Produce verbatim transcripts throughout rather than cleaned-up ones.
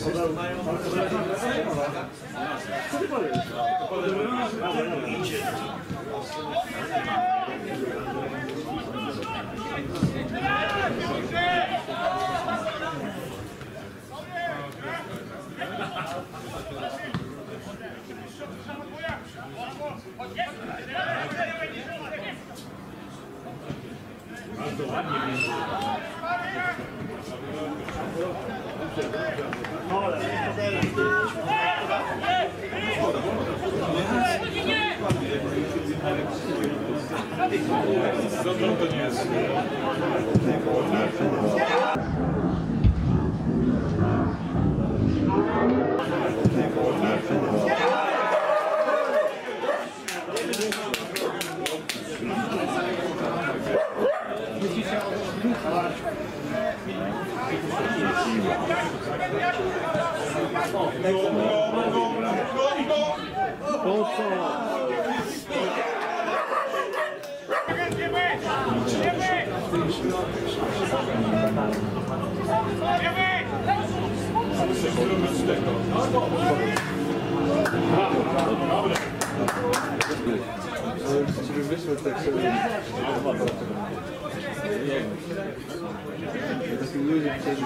To nie jest. Wyszły tak sobie. Takim ludziom chcieli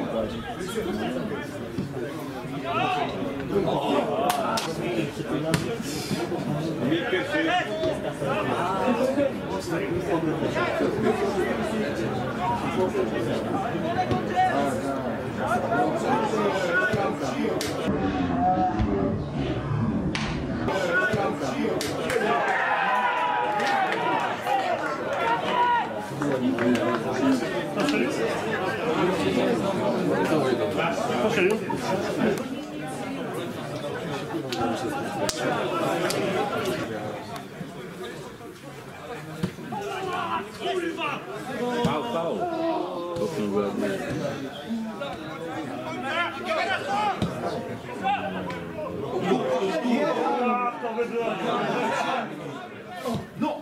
Pał, pał. No!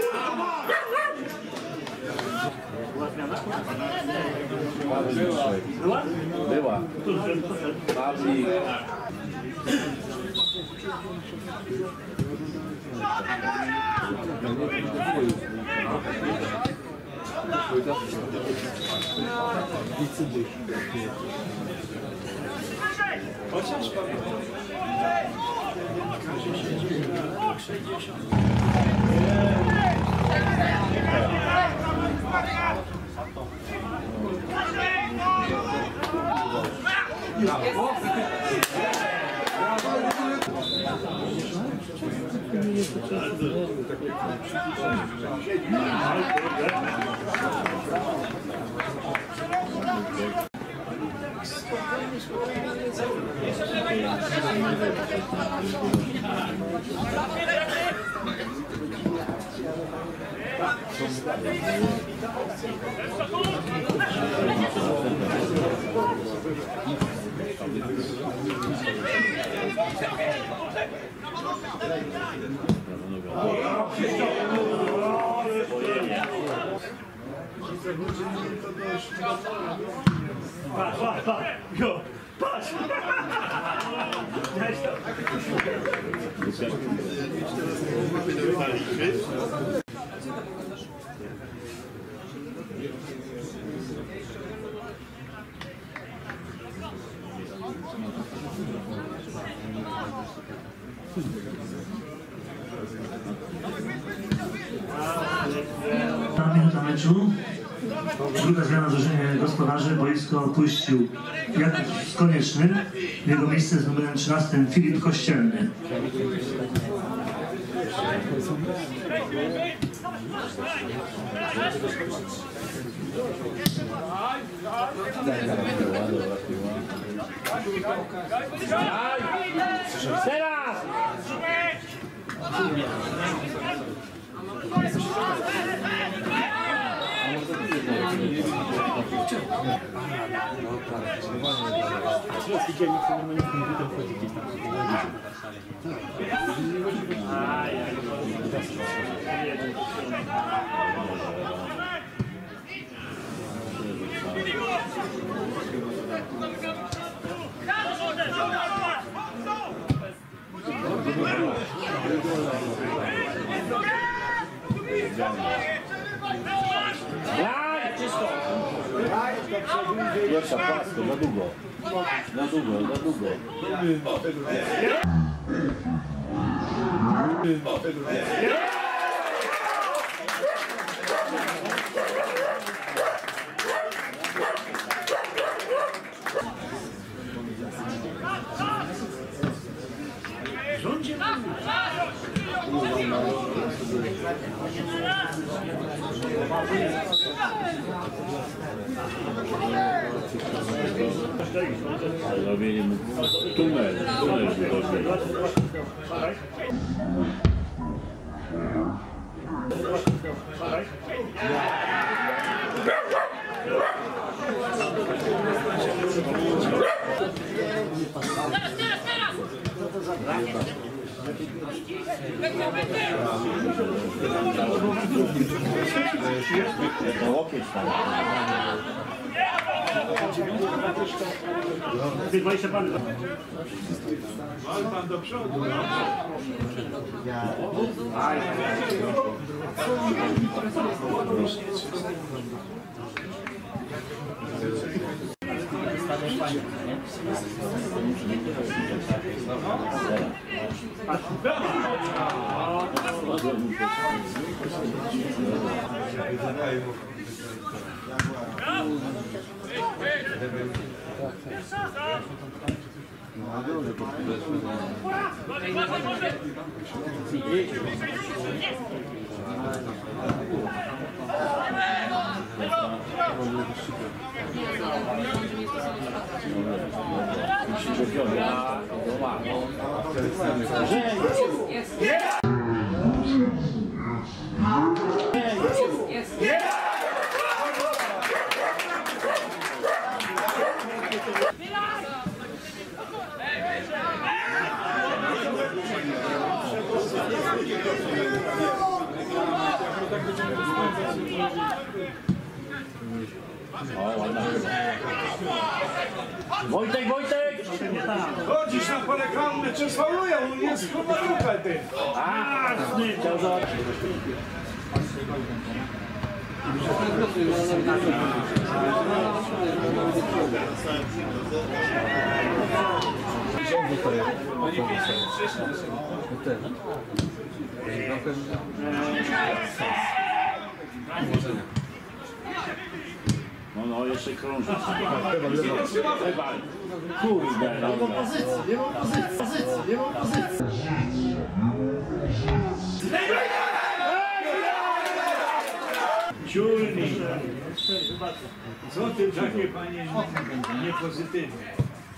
Była? Była. Babi. Chociaż patrz, patrz, patrz, jo, patrz! Minuta meczu. Druga zmiana w drużynie gospodarzy. Boisko opuścił Jakub Konieczny. W jego miejsce z numerem trzynastym Filip Kościelny. Teraz! Brawo! Blaj, czysto! Pierwsza płasko, za długo. Za długo, za długo. Zrobili mu tunel, tunel zrobili. No łokieć tam. dwadzieścia pan. Ale pan do przodu. Wojtek, Wojtek! Chodzisz na pole konne, czy faulują, jest chyba tutaj ty. A, chciał zobaczyć. No, no, jeszcze krąży. Chyba, kurde, no. Nie mam pozycji, nie mam pozycji, nie mam pozycji. Ciulni. Co ty takie, panie, niepozytywne?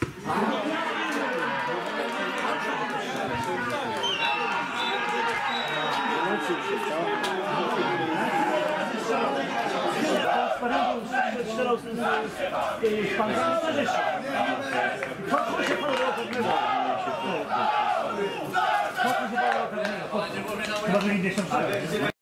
Strzelał z tym szpankami, to rzeczy. Co się panu do pewnego? Co się panu do pewnego? Chyba, że dziesiąt cztery.